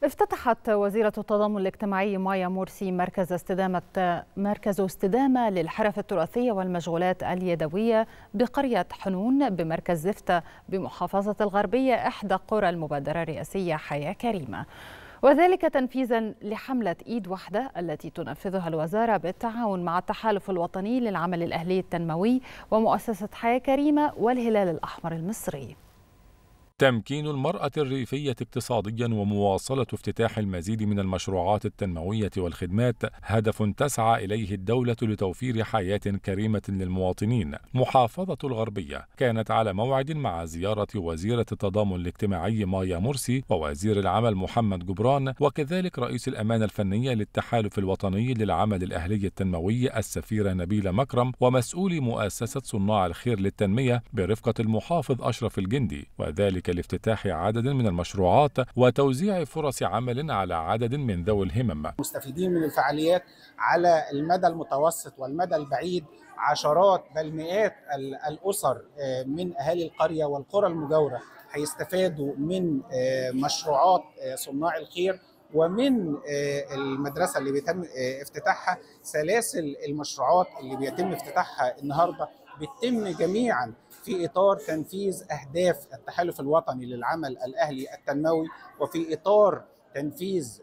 افتتحت وزيرة التضامن الاجتماعي مايا مرسي مركز استدامة للحرف التراثية والمشغولات اليدوية بقرية حنون بمركز زفتة بمحافظة الغربية، إحدى قرى المبادرة الرئاسية حياة كريمة، وذلك تنفيذا لحملة إيد واحدة التي تنفذها الوزارة بالتعاون مع التحالف الوطني للعمل الأهلي التنموي ومؤسسة حياة كريمة والهلال الأحمر المصري. تمكين المرأة الريفية اقتصاديا ومواصلة افتتاح المزيد من المشروعات التنموية والخدمات هدف تسعى إليه الدولة لتوفير حياة كريمة للمواطنين. محافظة الغربية كانت على موعد مع زيارة وزيرة التضامن الاجتماعي مايا مرسي ووزير العمل محمد جبران، وكذلك رئيس الأمانة الفنية للتحالف الوطني للعمل الأهلي التنموي السفيرة نبيلة مكرم ومسؤولي مؤسسة صناع الخير للتنمية برفقة المحافظ أشرف الجندي، وذلك لافتتاح عدد من المشروعات وتوزيع فرص عمل على عدد من ذوي الهمم. مستفيدين من الفعاليات على المدى المتوسط والمدى البعيد عشرات بل مئات الأسر من أهالي القرية والقرى المجاورة هيستفادوا من مشروعات صناع الخير ومن المدرسة اللي بيتم افتتاحها. سلاسل المشروعات اللي بيتم افتتاحها النهارده بتتم جميعا في إطار تنفيذ أهداف التحالف الوطني للعمل الأهلي التنموي وفي إطار تنفيذ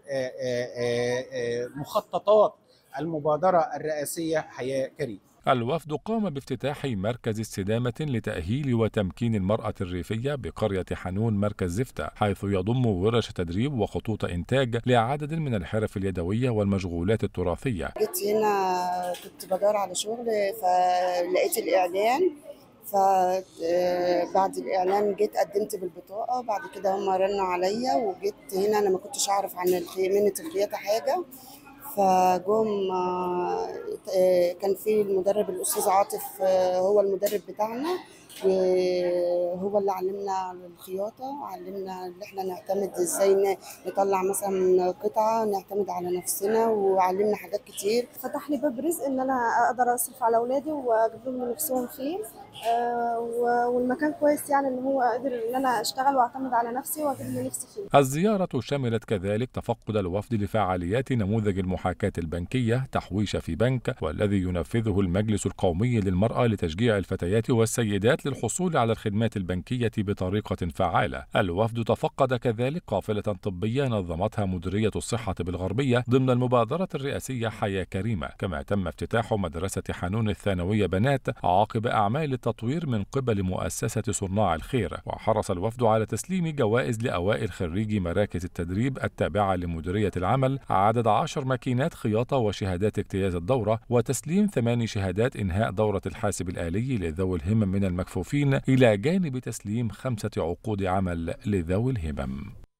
مخططات المبادرة الرئاسية حياة كريمة. الوفد قام بافتتاح مركز استدامة لتأهيل وتمكين المرأة الريفية بقرية حنون مركز زفتة، حيث يضم ورش تدريب وخطوط إنتاج لعدد من الحرف اليدوية والمشغولات التراثية. جيت هنا كنت بدور على شغل فلقيت الإعلان، فبعد الإعلان جيت قدمت بالبطاقة، بعد كده هم رنوا عليا وجيت هنا. أنا ما كنتش أعرف عن منة الخياطة حاجة، فجم كان في المدرب الأستاذ عاطف هو المدرب بتاعنا، وهو اللي علمنا الخياطة، علمنا ان احنا نعتمد ازاي نطلع مثلا قطعة نعتمد على نفسنا، وعلمنا حاجات كتير. فتح لي باب رزق ان انا اقدر اصرف على اولادي واجيب لهم اللي نفسهم فيه، والمكان كويس يعني ان هو قادر ان انا اشتغل واعتمد على نفسي واجيب اللي نفسي فيه. الزيارة شملت كذلك تفقد الوفد لفعاليات نموذج المحاكاة البنكية تحويش في بنك، والذي ينفذه المجلس القومي للمرأة لتشجيع الفتيات والسيدات للحصول على الخدمات البنكية بطريقة فعالة. الوفد تفقد كذلك قافلة طبية نظمتها مديرية الصحة بالغربية ضمن المبادرة الرئاسية حياة كريمة، كما تم افتتاح مدرسة حنون الثانوية بنات عقب أعمال التطوير من قبل مؤسسة صناع الخير. وحرص الوفد على تسليم جوائز لأوائل خريجي مراكز التدريب التابعة لمديرية العمل عدد 10 ماكينات خياطة وشهادات اجتياز الدورة، وتسليم 8 شهادات إنهاء دورة الحاسب الآلي لذوي الهمم من المكفوفين، إلى جانب تسليم 5 عقود عمل لذوي الهمم.